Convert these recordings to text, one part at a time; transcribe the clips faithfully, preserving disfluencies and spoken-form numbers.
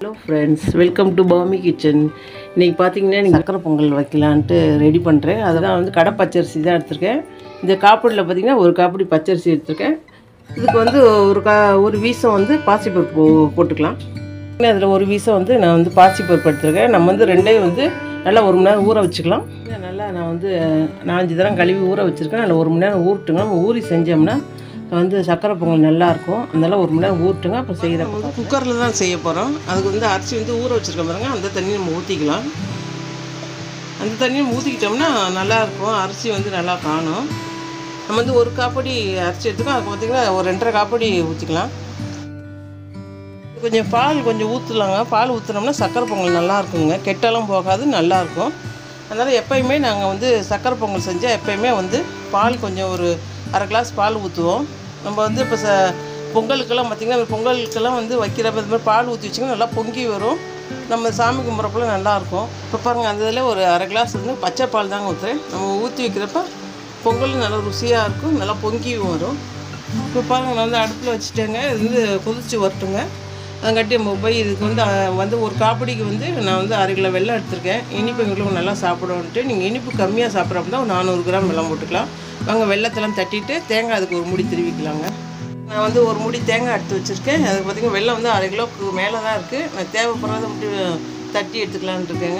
Hello friends, welcome to Bami Kitchen. இன்னைக்கு பாத்தீங்கன்னா நீ சக்கரை பொங்கல் வைக்கலாம்னு ரெடி பண்றேன். அதான் வந்து கடை பச்சரிசி தான் எடுத்துர்க்கேன். இந்த காப்படில பாத்தீங்கன்னா ஒரு காப்படி பச்சரிசி எடுத்துர்க்கேன். இதுக்கு வந்து ஒரு ஒரு வீசம் வந்து பாசிப்பருப்பு போட்டுக்கலாம். அதுல ஒரு வீசம் வந்து நான் வந்து பாசிப்பருப்பு எடுத்துர்க்கேன். நம்ம வந்து ரெண்டையும் வந்து நல்லா ஒரு மணி நேரம் ஊற வச்சுக்கலாம். நல்லா நான் வந்து நாலஞ்சு தடவை கழுவி ஊற வச்சிருக்கேன். நல்லா ஒரு மணி நேரம் ஊறட்டுங்க. ஊறி செஞ்சோம்னா வந்து சக்கரை பொங்கல் நல்லாயிருக்கும். அதனால் ஒரு மணி நேரம் ஊற்றுங்க. அப்புறம் செய்கிறப்ப குக்கரில் தான் செய்ய போகிறோம். அதுக்கு வந்து அரிசி வந்து ஊற வச்சுருக்க பாருங்க. அந்த தண்ணியை நம்ம ஊற்றிக்கலாம். அந்த தண்ணியை ஊற்றிக்கிட்டோம்னா நல்லாயிருக்கும். அரிசி வந்து நல்லா காணும். நம்ம வந்து ஒரு காப்படி அரிசி எடுத்துக்கோ. அதுக்கு பார்த்திங்கன்னா ஒரு ரெண்டரை காப்படி ஊற்றிக்கலாம். கொஞ்சம் பால் கொஞ்சம் ஊற்றலாங்க. பால் ஊற்றுனோம்னா சக்கரை பொங்கல் நல்லாயிருக்குங்க. கெட்டாலும் போகாது, நல்லாயிருக்கும். அதனால் எப்போயுமே நாங்கள் வந்து சக்கரை பொங்கல் செஞ்சால் எப்போயுமே வந்து பால் கொஞ்சம் ஒரு அரை கிளாஸ் பால் ஊற்றுவோம். நம்ம வந்து இப்போ ச பொங்கலுக்கெல்லாம் பார்த்திங்கன்னா பொங்கலுக்கெல்லாம் வந்து வைக்கிறப்ப இது மாதிரி பால் ஊற்றி வச்சிங்கன்னா நல்லா பொங்கி வரும். நம்ம சாமி கும்பிட்றப்பெல்லாம் நல்லாயிருக்கும். இப்போ பாருங்கள் அந்த இதில் ஒரு அரை கிளாஸ் வந்து பச்சை பால் தாங்க ஊற்றுறேன். நம்ம ஊற்றி வைக்கிறப்ப பொங்கல் நல்லா ருசியாக இருக்கும், நல்லா பொங்கியும் வரும். இப்போ பாருங்கள் நான் வந்து அடுப்பில் வச்சுட்டேங்க. இது வந்து கொதிச்சு வரட்டுங்க. அதுங்காட்டி நம்ம போய் இதுக்கு வந்து வந்து ஒரு காப்படிக்கு வந்து நான் வந்து அரை கிலோ வெல்லம் எடுத்துருக்கேன். இனிப்பு எங்களுக்கு நல்லா சாப்பிடுவோன்ட்டு நீங்கள் இனிப்பு கம்மியாக சாப்பிட்றப்ப தான் ஒரு நானூறு கிராம் வெல்லம் போட்டுக்கலாம். வாங்க வெல்லத்தெல்லாம் தட்டிட்டு தேங்காய் அதுக்கு ஒரு முடி திருவிக்கலாங்க. நான் வந்து ஒரு முடி தேங்காய் எடுத்து வச்சுருக்கேன். அதுக்கு பார்த்திங்கன்னா வெல்லம் வந்து அரை கிலோவுக்கு மேலே தான் இருக்குது. நான் தேவைப்படுறத மட்டும் தட்டி எடுத்துக்கலான்னு இருக்கேங்க.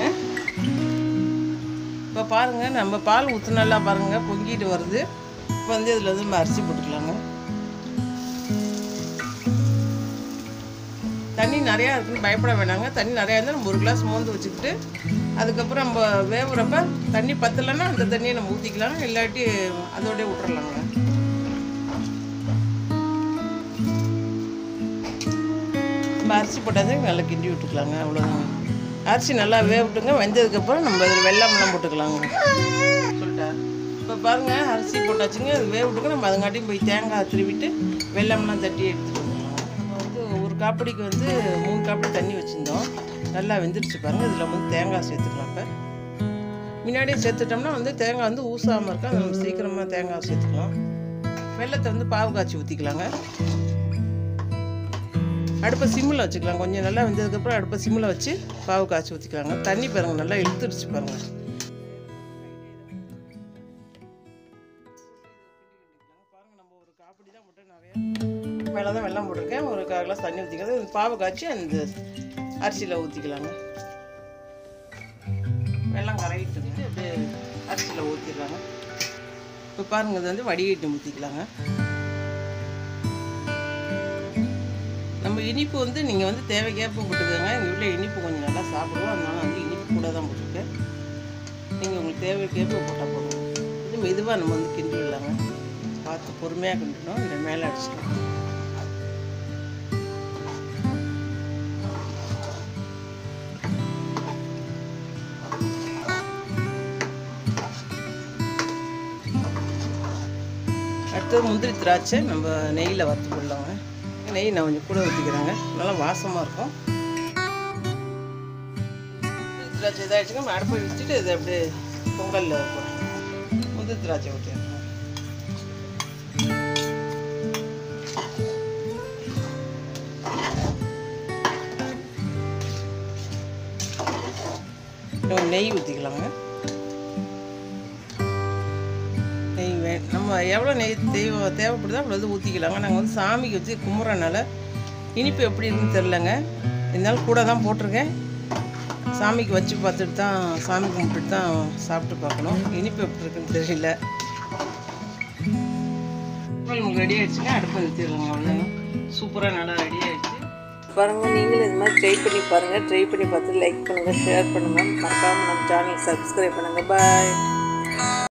இப்போ பாருங்கள் நம்ம பால் ஊற்றுனாலா பாருங்கள் பொங்கிட்டு வருது. இப்போ வந்து இதில் வந்து நம்ம அரிசி போட்டுக்கலாங்க. தண்ணி நிறையா இருக்குன்னு பயப்பட வேணாங்க. தண்ணி நிறையா இருந்தால் நம்ம ஒரு கிளாஸ் மோந்து வச்சுக்கிட்டு அதுக்கப்புறம் நம்ம வேவுறப்ப தண்ணி பத்தலைன்னா அந்த தண்ணியை நம்ம ஊற்றிக்கலாம். இல்லாட்டி அதோடய விட்டுறலாங்க. நம்ம அரிசி போட்டாதே நல்லா கிண்டி விட்டுக்கலாங்க. அவ்வளோதாங்க. அரிசி நல்லா வேவிட்டுங்க. வெந்ததுக்கப்புறம் நம்ம இதில் வெல்லம்லாம் போட்டுக்கலாங்க சொல்லிட்டா. இப்போ பாருங்கள் அரிசி போட்டாச்சுங்க. அது வேவிட்டுங்க. நம்ம அதுங்காட்டியும் போய் தேங்காய் திருவிட்டு வெல்லம்லாம் தட்டி எடுத்துட்டு ஒரு காப்படிக்கு வந்து மூணு காப்படி தண்ணி வச்சுருந்தோம். நல்லா வெந்துருச்சு பாருங்கள். இதில் வந்து தேங்காய் சேர்த்துக்கலாம். இப்போ முன்னாடியே சேர்த்துட்டோம்னா வந்து தேங்காய் வந்து ஊசாமல் இருக்கும். அதை நம்ம சீக்கிரமாக தேங்காய் சேர்த்துக்கலாம். வெல்லத்தை வந்து பாவு காய்ச்சி ஊற்றிக்கலாங்க. அடுப்பை சிம்மில் வச்சுக்கலாம். கொஞ்சம் நல்லா வெந்ததுக்கப்புறம் அடுப்பை சிம்மில் வச்சு பாவு காய்ச்சி ஊற்றிக்கலாங்க. தண்ணி பாருங்கள் நல்லா இழுத்துருச்சு பாருங்கள். பாருங்கள் நம்ம ஒரு காப்படி தான் போட்டு நிறையா மேலே தான் வெல்லம் போட்டிருக்கேன். ஒரு கால் கிளாஸ் தண்ணி ஊற்றிக்கிறது. பாவை காய்ச்சி அந்த அரிசியில் ஊற்றிக்கலாங்க. வெல்லம் கரையிட்டுங்க. அப்படியே அரிசியில் ஊற்றிடலாங்க. இப்போ பாருங்கள் இது வந்து வடிகட்டி ஊற்றிக்கலாங்க. நம்ம இனிப்பு வந்து நீங்கள் வந்து தேவைக்கேற்ப போட்டுக்கோங்க. எங்கள் வீட்டில் இனிப்பு கொஞ்சம் நல்லா சாப்பிடுவோம். அதனால வந்து இனிப்பு கூட தான் போட்டிருக்கேன். நீங்கள் உங்களுக்கு தேவைக்கேற்ப போட்டால் போடுங்க. இது மெதுவாக நம்ம வந்து கிண்டி விடலாங்க. பார்த்து பொறுமையாக கிண்டணும். இல்லை மேலே அடிச்சிட்டோம். அடுத்தது முந்திரி திராட்சை நம்ம நெய்யில் வறுத்து போடலாங்க. நெய் நான் கொஞ்சம் கூட ஊற்றிக்கிறாங்க. நல்லா வாசமாக இருக்கும். திராட்சை இதாகிடுச்சுங்க. நம்ம அடுப்பை வச்சுட்டு இதை அப்படியே பொங்கலில் போட்டு முந்திரி திராட்சை ஊற்றிடுறோம். நெய் ஊற்றிக்கலாங்க. நெய் வே நம்ம எவ்வளோ நெய் தேவை தேவைப்படுதோ அவ்வளோ இது ஊற்றிக்கலாங்க. நாங்கள் வந்து சாமிக்கு வச்சு கும்பிட்றனால இனிப்பு எப்படி இருக்குன்னு தெரிலங்க. இருந்தாலும் கூட தான் போட்டிருக்கேன். சாமிக்கு வச்சு பார்த்துட்டு தான் சாமி கும்பிட்டுட்டு தான் சாப்பிட்டு பார்க்கணும். இனிப்பு எப்படி இருக்குன்னு தெரியல. உங்களுக்கு ரெடி ஆகிடுச்சுங்க. அடுப்பை நிறுத்திடலாங்க. அவ்வளோதாங்க. சூப்பராக நல்லா ரெடி ஆகிடுச்சு பாருங்கள். நீங்களும் இது மாதிரி ட்ரை பண்ணி பாருங்கள். ட்ரை பண்ணி பார்த்து லைக் பண்ணுங்கள், ஷேர் பண்ணுங்கள். மறக்காமல் நம்ம சேனல் சப்ஸ்கிரைப் பண்ணுங்கள். பாய்.